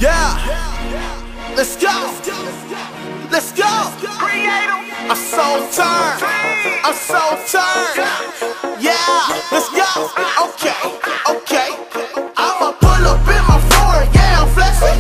Yeah, let's go. Let's go. I'm so turned. I'm so turned. Yeah, let's go. Okay, okay. I'ma pull up in my foreign. Yeah, I'm flexing.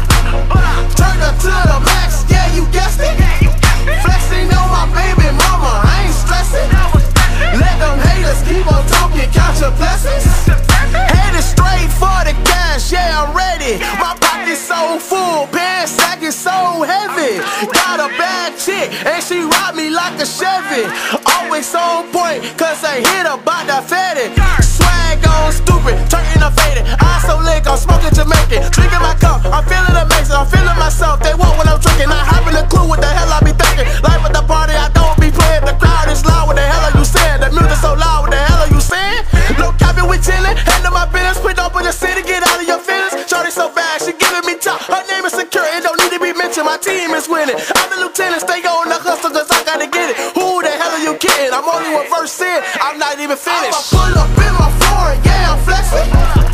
Turn up to the max. Yeah, you guessed it. Flexing on my baby mama. I ain't stressing. Let them haters keep on talking. Count your blessings. Headed straight for the cash. Yeah, I'm ready. My pocket's so full. Pants sack is so heavy. Got a bad chick and she ride me like a Chevy. Always on point, cause I hit her by the fatty. Swag on stupid, turning up faded. I so lit, I'm smoking Jamaican. Drinking my cup, I'm feeling amazing. I'm feeling myself, they want when I'm drinking. Not having a clue what the hell I be thinking. Life at the party, I don't be playing. The crowd is loud, what the hell are you saying? The music so loud, what the hell are you saying? No capping, we chillin', handle my business. Put up in the city, get out of your feelings. Shorty so bad, she giving me top. Her name is secure, it don't need to be mentioned. My team is winning. I'm the lieutenant, stay on the hustle, cause I gotta get it. Who the hell are you kidding? I'm only one verse in, I'm not even finished. I'ma pull up in my foreign, yeah, I'm flexing.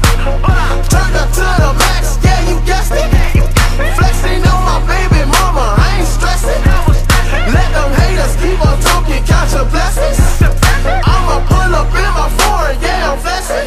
Turn up to the max, yeah, you guessed it. Flexing on my baby mama, I ain't stressing. Let them haters keep on talking, count your blessings. I'ma pull up in my foreign, yeah, I'm flexing.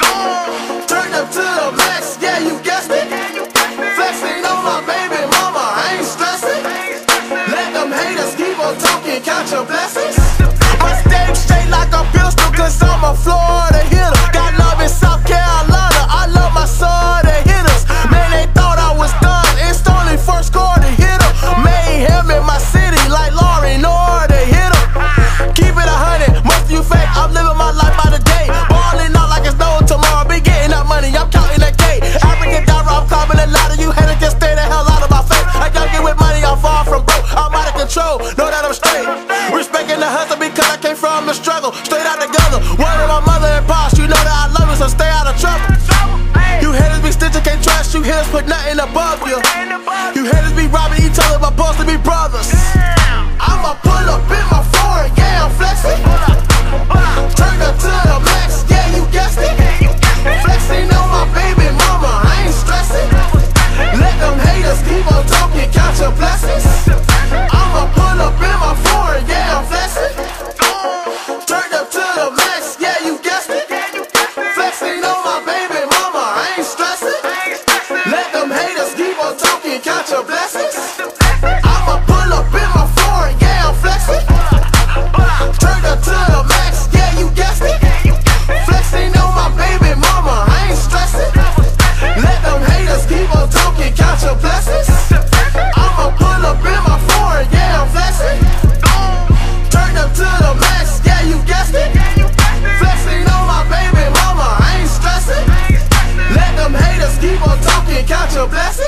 Turn up to the max, yeah, you guessed it. Flexing on my baby mama, I ain't stressing. Let them haters keep on talking, count your blessings. I stay straight like a pistol, cause I'm a Florida hitter. Got love in South Carolina, I love my Southern hitters. Man, they thought I was done, it's only first quarter hitter. Mayhem in my city like Laurie Nord, the hitter. Keep it 100, most of you fake, I'm living my life by the day. Ballin' out like it's no tomorrow, be getting that money, I'm counting that K. African dollar, I'm climbing a ladder, you haters just stay the hell out of my face. I gotta get with money, I'm far from broke, I'm out of control, know that I'm straight. Respecting the hustle because I came from the struggle, straight out together. Word of my mother and boss, you know that I love you, so stay out of trouble. You haters be stitching, can't trust you, haters put nothing above you. You haters be robbing each other, but supposed to be brothers. I'ma pull up in my foreign, yeah, I'm flexing. Turn up to the max, yeah, you guessed it. Flexing on my baby mama, I ain't stressing. Let them haters keep on talking, count your blessings. I'ma pull up in my foreign, yeah, I'm flexing. Turn up to the max, yeah, you guessed it. Flexing on my baby mama, I ain't stressing. Let them haters keep on talking, count your blessings. I'ma pull up in my foreign, yeah, I'm flexing. Turn up to the max, yeah, you guessed it. Flexing on my baby mama, I ain't stressing. Let them haters keep on talking, count your blessings. I'ma pull up in my foreign, yeah, I'm flexing. Turn up to the max, yeah, you guessed it. Flexing on my baby mama, I ain't stressing. Let them haters keep on talking, count your blessings.